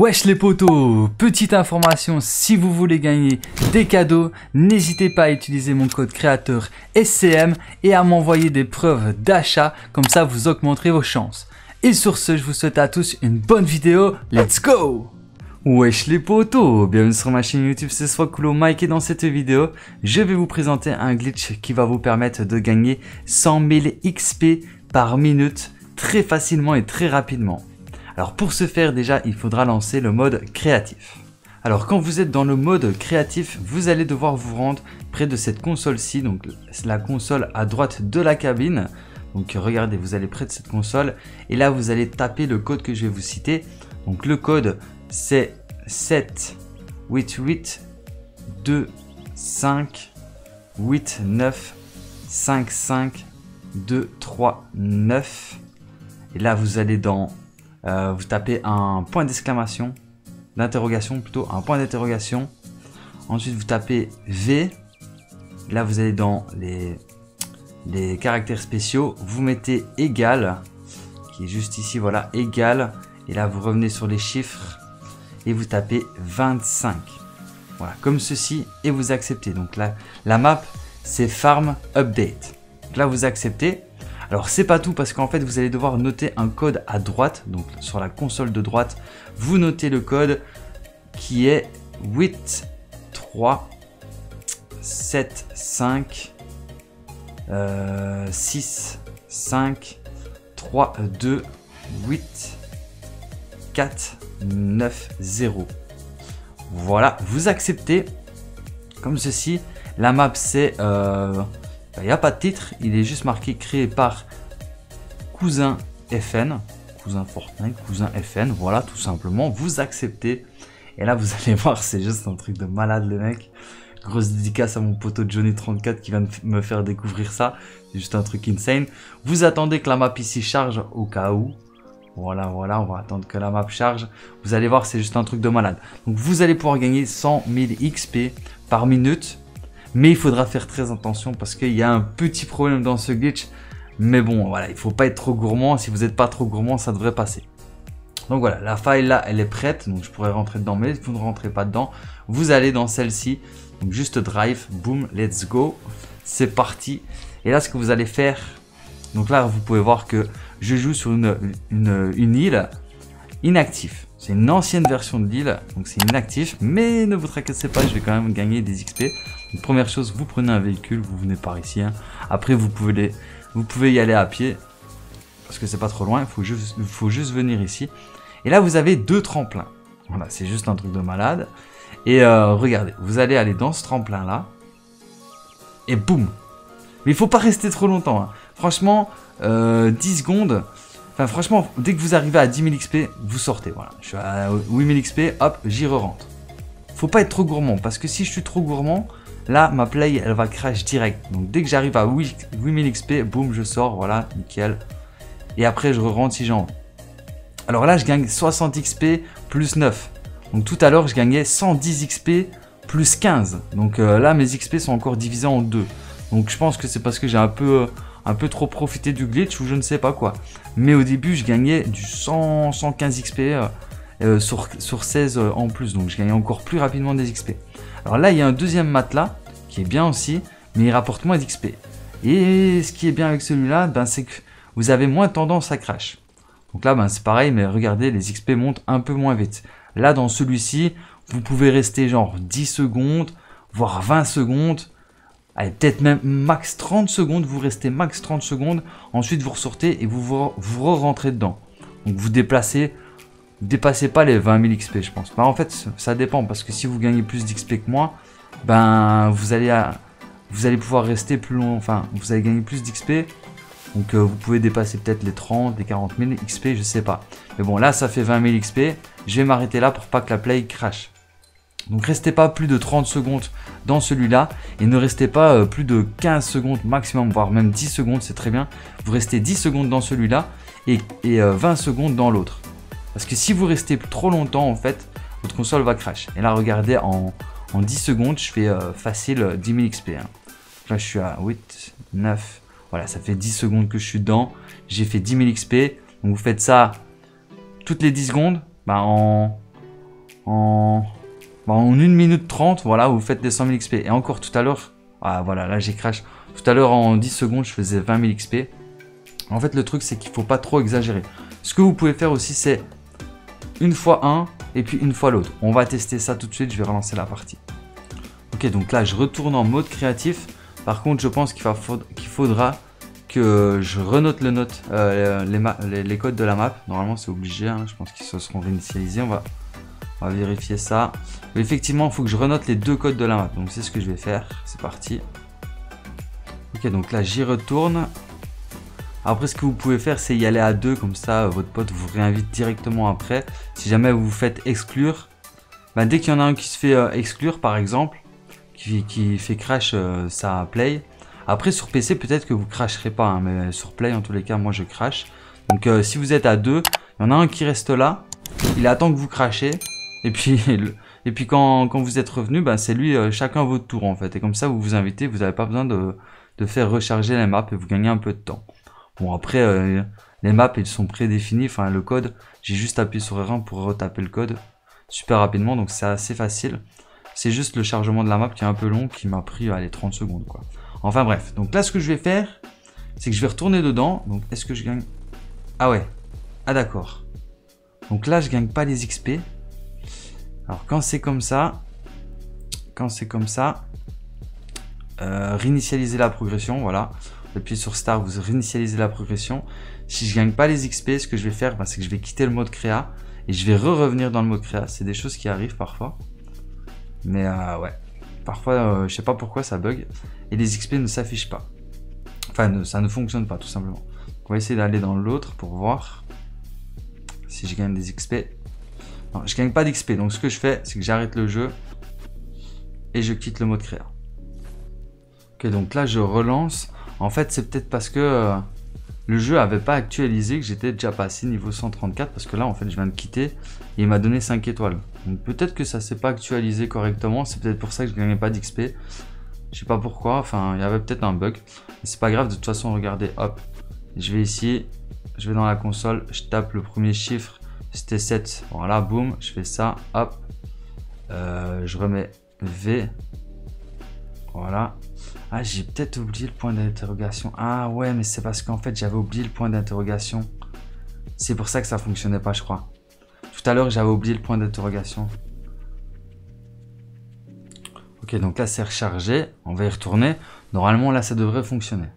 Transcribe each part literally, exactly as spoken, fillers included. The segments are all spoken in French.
Wesh les potos, petite information, si vous voulez gagner des cadeaux, n'hésitez pas à utiliser mon code créateur S C M et à m'envoyer des preuves d'achat, comme ça vous augmenterez vos chances. Et sur ce, je vous souhaite à tous une bonne vidéo, let's go! Wesh les potos, bienvenue sur ma chaîne YouTube, c'est Swagcoolo Mike et dans cette vidéo, je vais vous présenter un glitch qui va vous permettre de gagner cent mille X P par minute très facilement et très rapidement. Alors pour ce faire déjà, il faudra lancer le mode créatif. Alors quand vous êtes dans le mode créatif, vous allez devoir vous rendre près de cette console-ci, donc la console à droite de la cabine. Donc regardez, vous allez près de cette console et là vous allez taper le code que je vais vous citer. Donc le code c'est sept huit huit deux cinq huit neuf cinq cinq deux trois neuf. Et là vous allez dans Euh, vous tapez un point d'exclamation, d'interrogation plutôt, un point d'interrogation. Ensuite, vous tapez V. Là, vous allez dans les, les caractères spéciaux. Vous mettez égal, qui est juste ici, voilà, égal. Et là, vous revenez sur les chiffres et vous tapez vingt-cinq. Voilà, comme ceci, et vous acceptez. Donc là, la map, c'est Farm Update. Donc là, vous acceptez. Alors c'est pas tout parce qu'en fait vous allez devoir noter un code à droite, donc sur la console de droite, vous notez le code qui est huit trois sept cinq six cinq trois deux huit quatre neuf zéro. Voilà, vous acceptez comme ceci. La map c'est... Euh, il n'y a pas de titre, il est juste marqué créé par Cousin F N, Cousin Fortnite, Cousin F N, voilà tout simplement, vous acceptez. Et là vous allez voir, c'est juste un truc de malade le mec. Grosse dédicace à mon poteau Johnny trente-quatre qui vient de me faire découvrir ça, c'est juste un truc insane. Vous attendez que la map ici charge au cas où. Voilà, voilà, on va attendre que la map charge. Vous allez voir, c'est juste un truc de malade. Donc vous allez pouvoir gagner cent mille X P par minute. Mais il faudra faire très attention parce qu'il y a un petit problème dans ce glitch. Mais bon, voilà, il ne faut pas être trop gourmand. Si vous n'êtes pas trop gourmand, ça devrait passer. Donc voilà, la faille là, elle est prête. Donc je pourrais rentrer dedans, mais vous ne rentrez pas dedans. Vous allez dans celle-ci. Donc juste drive, boom, let's go. C'est parti. Et là, ce que vous allez faire. Donc là, vous pouvez voir que je joue sur une, une, une île inactive. C'est une ancienne version de l'île, donc c'est inactif, mais ne vous tracassez pas, je vais quand même gagner des X P. Donc, première chose, vous prenez un véhicule, vous venez par ici. Hein. Après, vous pouvez, les, vous pouvez y aller à pied, parce que c'est pas trop loin, il faut juste, il faut juste venir ici. Et là, vous avez deux tremplins. Voilà, c'est juste un truc de malade. Et euh, regardez, vous allez aller dans ce tremplin-là, et boum. Mais il faut pas rester trop longtemps. Hein. Franchement, euh, dix secondes... Enfin franchement, dès que vous arrivez à dix mille X P, vous sortez. Voilà, je suis à huit mille X P, hop, j'y re-rentre. Faut pas être trop gourmand, parce que si je suis trop gourmand, là, ma play, elle va crash direct. Donc dès que j'arrive à huit mille X P, boum, je sors, voilà, nickel. Et après, je re-rentre si j'ai envie. Alors là, je gagne soixante X P plus neuf. Donc tout à l'heure, je gagnais cent dix X P plus quinze. Donc euh, là, mes X P sont encore divisés en deux. Donc je pense que c'est parce que j'ai un peu... Euh, un peu trop profité du glitch ou je ne sais pas quoi. Mais au début, je gagnais du cent, cent quinze X P euh, euh, sur, sur seize euh, en plus. Donc, je gagnais encore plus rapidement des X P. Alors là, il y a un deuxième matelas qui est bien aussi, mais il rapporte moins d'X P. Et ce qui est bien avec celui-là, ben, c'est que vous avez moins tendance à crash. Donc là, ben, c'est pareil, mais regardez, les X P montent un peu moins vite. Là, dans celui-ci, vous pouvez rester genre dix secondes, voire vingt secondes. Allez, peut-être même max trente secondes, vous restez max trente secondes, ensuite vous ressortez et vous vous, vous re-rentrez dedans. Donc vous déplacez, vous dépassez pas les vingt mille X P je pense. Ben, en fait ça dépend parce que si vous gagnez plus d'X P que moi, ben vous allez, à, vous allez pouvoir rester plus long, enfin vous allez gagner plus d'X P. Donc euh, vous pouvez dépasser peut-être les trente, les quarante mille X P, je sais pas. Mais bon là ça fait vingt mille X P, je vais m'arrêter là pour pas que la play crash. Donc restez pas plus de trente secondes dans celui-là et ne restez pas euh, plus de quinze secondes maximum, voire même dix secondes, c'est très bien. Vous restez dix secondes dans celui-là et, et euh, vingt secondes dans l'autre. Parce que si vous restez trop longtemps, en fait, votre console va crash. Et là, regardez, en, en dix secondes, je fais euh, facile dix mille X P. Hein. Là, je suis à huit, neuf, voilà, ça fait dix secondes que je suis dedans. J'ai fait dix mille X P. Donc vous faites ça toutes les dix secondes, bah en, en, en une minute trente, voilà, vous faites des cent mille X P. Et encore tout à l'heure, ah voilà, là j'ai crash. Tout à l'heure en dix secondes, je faisais vingt mille X P. En fait, le truc, c'est qu'il ne faut pas trop exagérer. Ce que vous pouvez faire aussi, c'est une fois un et puis une fois l'autre. On va tester ça tout de suite, je vais relancer la partie. Ok, donc là, je retourne en mode créatif. Par contre, je pense qu'il qu'il faudra que je renote le note, euh, les, les, les codes de la map. Normalement, c'est obligé, hein. Je pense qu'ils se seront réinitialisés. On va, on va vérifier ça. Mais effectivement, il faut que je renote les deux codes de la map. Donc, c'est ce que je vais faire. C'est parti. Ok, donc là, j'y retourne. Après, ce que vous pouvez faire, c'est y aller à deux. Comme ça, votre pote vous réinvite directement après. Si jamais vous vous faites exclure, bah, dès qu'il y en a un qui se fait euh, exclure, par exemple, qui, qui fait crash euh, sa play. Après, sur P C, peut-être que vous cracherez pas. Hein, mais sur play, en tous les cas, moi, je crash. Donc, euh, si vous êtes à deux, il y en a un qui reste là. Il attend que vous crachez. Et puis, et puis quand, quand vous êtes revenu, bah, c'est lui, euh, chacun votre tour, en fait. Et comme ça, vous vous invitez. Vous n'avez pas besoin de, de faire recharger les maps et vous gagnez un peu de temps. Bon, après, euh, les maps, ils sont prédéfinis. Enfin, le code, j'ai juste appuyé sur R un pour retaper le code super rapidement. Donc, c'est assez facile. C'est juste le chargement de la map qui est un peu long, qui m'a pris, allez, trente secondes, quoi. Enfin, bref. Donc là, ce que je vais faire, c'est que je vais retourner dedans. Donc, est-ce que je gagne? Ah ouais. Ah, d'accord. Donc là, je gagne pas les X P. Alors, quand c'est comme ça, quand c'est comme ça, euh, réinitialiser la progression, voilà. Appuyez sur Start, vous réinitialisez la progression. Si je gagne pas les X P, ce que je vais faire, bah, c'est que je vais quitter le mode créa et je vais re-revenir dans le mode créa. C'est des choses qui arrivent parfois. Mais euh, ouais, parfois, euh, je sais pas pourquoi ça bug et les X P ne s'affichent pas. Enfin, ne, ça ne fonctionne pas tout simplement. On va essayer d'aller dans l'autre pour voir si je gagne des X P. Non, je gagne pas d'X P. Donc ce que je fais, c'est que j'arrête le jeu et je quitte le mode créa. Ok, donc là, je relance. En fait, c'est peut-être parce que euh, le jeu n'avait pas actualisé que j'étais déjà passé niveau cent trente-quatre. Parce que là, en fait, je viens de quitter et il m'a donné cinq étoiles. Donc peut-être que ça ne s'est pas actualisé correctement. C'est peut-être pour ça que je ne gagnais pas d'X P. Je sais pas pourquoi. Enfin, il y avait peut-être un bug. Mais c'est pas grave. De toute façon, regardez. Hop. Je vais ici. Je vais dans la console. Je tape le premier chiffre. C'était sept. Voilà, boum. Je fais ça. Hop. Euh, je remets V. Voilà. Ah, j'ai peut-être oublié le point d'interrogation. Ah ouais, mais c'est parce qu'en fait, j'avais oublié le point d'interrogation. C'est pour ça que ça fonctionnait pas, je crois. Tout à l'heure, j'avais oublié le point d'interrogation. Ok, donc là, c'est rechargé. On va y retourner. Normalement, là, ça devrait fonctionner.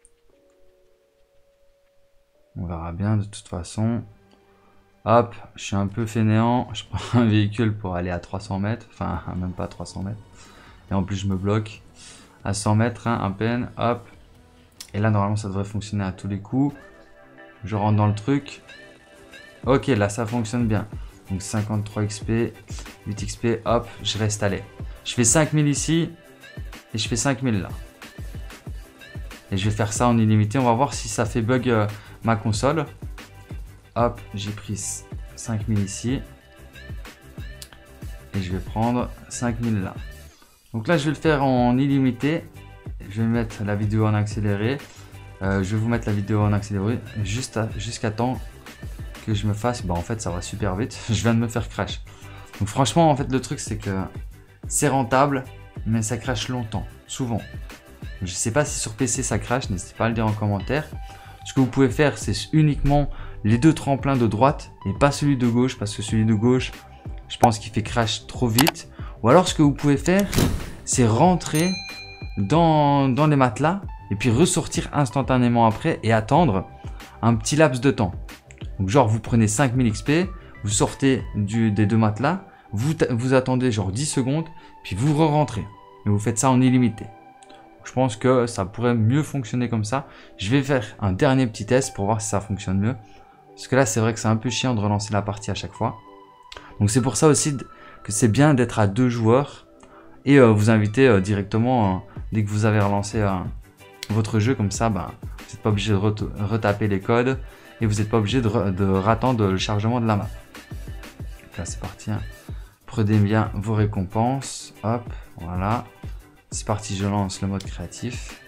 On verra bien de toute façon. Hop, je suis un peu fainéant. Je prends un véhicule pour aller à trois cents mètres. Enfin, même pas trois cents mètres. Et en plus, je me bloque. À cent mètres, hein, à peine, hop. Et là, normalement, ça devrait fonctionner à tous les coups. Je rentre dans le truc. Ok, là, ça fonctionne bien. Donc, cinquante-trois X P, huit X P, hop, je reste allé. Je fais cinq mille ici et je fais cinq mille là. Et je vais faire ça en illimité. On va voir si ça fait bug euh, ma console. Hop, j'ai pris cinq mille ici. Et je vais prendre cinq mille là. Donc là, je vais le faire en illimité. Je vais mettre la vidéo en accéléré. Euh, je vais vous mettre la vidéo en accéléré juste jusqu'à temps que je me fasse. Bah, en fait, ça va super vite. Je viens de me faire crash. Donc franchement, en fait, le truc, c'est que c'est rentable, mais ça crash longtemps, souvent. Je ne sais pas si sur P C ça crash. N'hésitez pas à le dire en commentaire. Ce que vous pouvez faire, c'est uniquement les deux tremplins de droite et pas celui de gauche, parce que celui de gauche, je pense qu'il fait crash trop vite. Ou alors, ce que vous pouvez faire, c'est rentrer dans, dans les matelas et puis ressortir instantanément après et attendre un petit laps de temps. Donc, genre, vous prenez cinq mille X P, vous sortez du, des deux matelas, vous, vous attendez genre dix secondes, puis vous re-rentrez. Et vous faites ça en illimité. Je pense que ça pourrait mieux fonctionner comme ça. Je vais faire un dernier petit test pour voir si ça fonctionne mieux. Parce que là, c'est vrai que c'est un peu chiant de relancer la partie à chaque fois. Donc, c'est pour ça aussi que c'est bien d'être à deux joueurs et euh, vous inviter euh, directement euh, dès que vous avez relancé euh, votre jeu. Comme ça, ben, vous n'êtes pas obligé de re retaper les codes et vous n'êtes pas obligé de, de attendre le chargement de la map. Donc là, c'est parti. Hein. Prenez bien vos récompenses. Hop, voilà. C'est parti, je lance le mode créatif.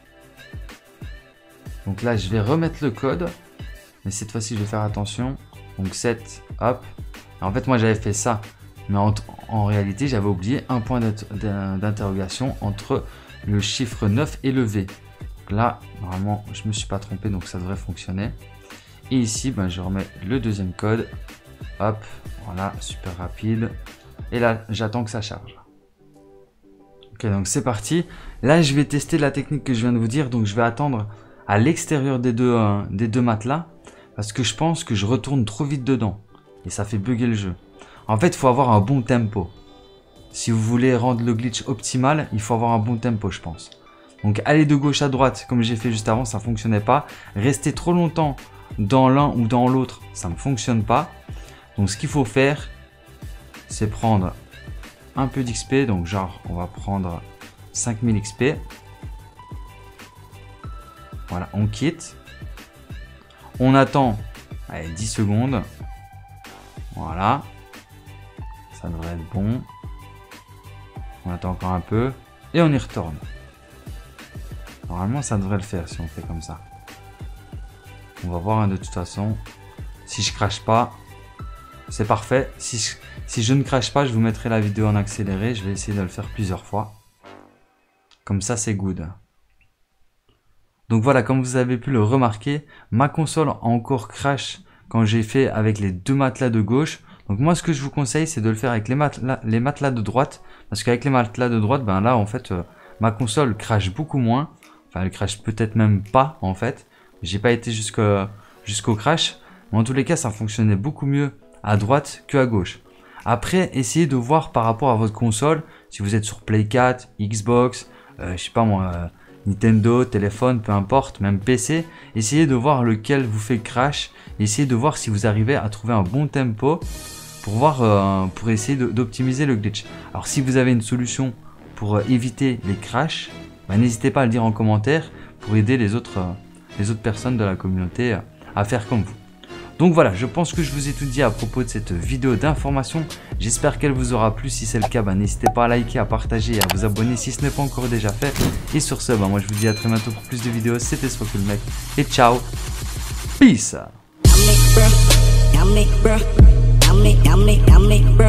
Donc là, je vais remettre le code. Mais cette fois-ci, je vais faire attention. Donc sept, hop. En fait, moi, j'avais fait ça. Mais en, en réalité, j'avais oublié un point d'interrogation entre le chiffre neuf et le V. Donc là, normalement, je ne me suis pas trompé, donc ça devrait fonctionner. Et ici, ben, je remets le deuxième code. Hop, voilà, super rapide. Et là, j'attends que ça charge. Ok, donc c'est parti. Là, je vais tester la technique que je viens de vous dire. Donc, je vais attendre à l'extérieur des deux, euh, des deux matelas. Parce que je pense que je retourne trop vite dedans. Et ça fait bugger le jeu. En fait, il faut avoir un bon tempo. Si vous voulez rendre le glitch optimal, il faut avoir un bon tempo, je pense. Donc, aller de gauche à droite, comme j'ai fait juste avant, ça ne fonctionnait pas. Rester trop longtemps dans l'un ou dans l'autre, ça ne fonctionne pas. Donc, ce qu'il faut faire, c'est prendre un peu d'X P. Donc, genre, on va prendre cinq mille X P. Voilà, on quitte. On attend allez, dix secondes. Voilà. Ça devrait être bon. On attend encore un peu. Et on y retourne. Normalement, ça devrait le faire si on fait comme ça. On va voir hein, de toute façon. Si je crache pas, c'est parfait. Si je, si je ne crache pas, je vous mettrai la vidéo en accéléré. Je vais essayer de le faire plusieurs fois. Comme ça, c'est good. Donc voilà, comme vous avez pu le remarquer, ma console a encore crash quand j'ai fait avec les deux matelas de gauche. Donc moi, ce que je vous conseille, c'est de le faire avec les matelas, les matelas de droite. Parce qu'avec les matelas de droite, ben là, en fait, euh, ma console crache beaucoup moins. Enfin, elle crache peut-être même pas, en fait. J'ai pas été jusqu'au jusqu'au crash. Mais en tous les cas, ça fonctionnait beaucoup mieux à droite que à gauche. Après, essayez de voir par rapport à votre console. Si vous êtes sur Play quatre, Xbox, euh, je sais pas moi... Euh, Nintendo, téléphone, peu importe, même P C, essayez de voir lequel vous fait crash, essayez de voir si vous arrivez à trouver un bon tempo pour voir, euh, pour essayer d'optimiser le glitch. Alors si vous avez une solution pour euh, éviter les crashs, bah, n'hésitez pas à le dire en commentaire pour aider les autres, euh, les autres personnes de la communauté euh, à faire comme vous. Donc voilà, je pense que je vous ai tout dit à propos de cette vidéo d'information. J'espère qu'elle vous aura plu. Si c'est le cas, bah, n'hésitez pas à liker, à partager et à vous abonner si ce n'est pas encore déjà fait. Et sur ce, bah, moi je vous dis à très bientôt pour plus de vidéos. C'était SoisCoolMec et ciao. Peace.